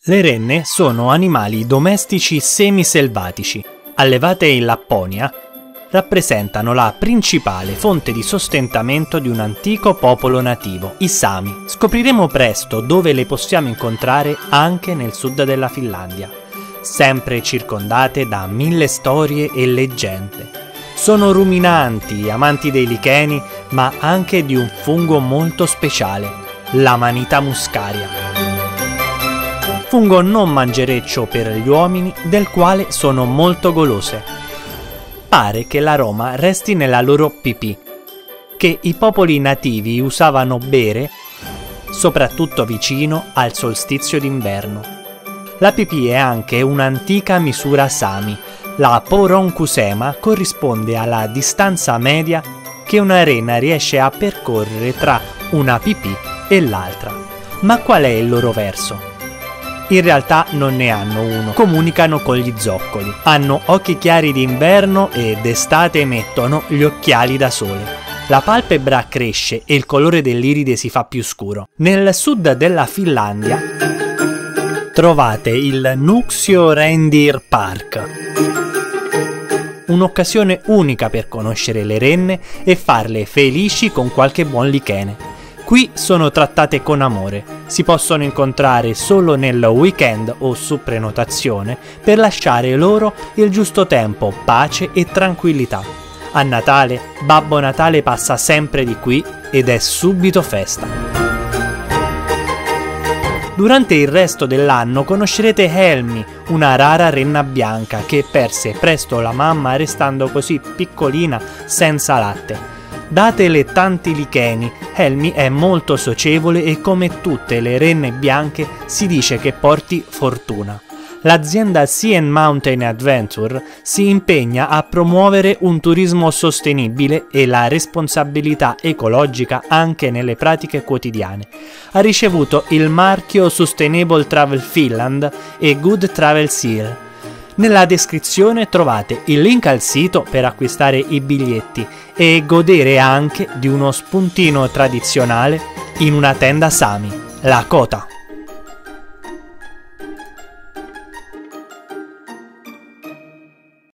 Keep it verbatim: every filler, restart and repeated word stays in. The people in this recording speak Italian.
Le renne sono animali domestici semiselvatici. Allevate in Lapponia, rappresentano la principale fonte di sostentamento di un antico popolo nativo, i Sami. Scopriremo presto dove le possiamo incontrare anche nel sud della Finlandia, sempre circondate da mille storie e leggende. Sono ruminanti, amanti dei licheni, ma anche di un fungo molto speciale, l'Amanita muscaria. Fungo non mangereccio per gli uomini, del quale sono molto golose. Pare che l'aroma resti nella loro pipì, che i popoli nativi usavano bere soprattutto vicino al solstizio d'inverno. La pipì è anche un'antica misura Sami. La Poronkusema corrisponde alla distanza media che una rena riesce a percorrere tra una pipì e l'altra. Ma qual è il loro verso? In realtà non ne hanno uno, comunicano con gli zoccoli. Hanno occhi chiari d'inverno e d'estate emettono gli occhiali da sole. La palpebra cresce e il colore dell'iride si fa più scuro. Nel sud della Finlandia trovate il Nuuksio Reindeer Park. Un'occasione unica per conoscere le renne e farle felici con qualche buon lichene. Qui sono trattate con amore, si possono incontrare solo nel weekend o su prenotazione per lasciare loro il giusto tempo, pace e tranquillità. A Natale, Babbo Natale passa sempre di qui ed è subito festa. Durante il resto dell'anno conoscerete Helmi, una rara renna bianca che perse presto la mamma restando così piccolina senza latte. Datele tanti licheni, Helmi è molto socievole e come tutte le renne bianche si dice che porti fortuna. L'azienda Sea and Mountain Adventure si impegna a promuovere un turismo sostenibile e la responsabilità ecologica anche nelle pratiche quotidiane. Ha ricevuto il marchio Sustainable Travel Finland e Good Travel Seal. Nella descrizione trovate il link al sito per acquistare i biglietti e godere anche di uno spuntino tradizionale in una tenda Sami, la Kota.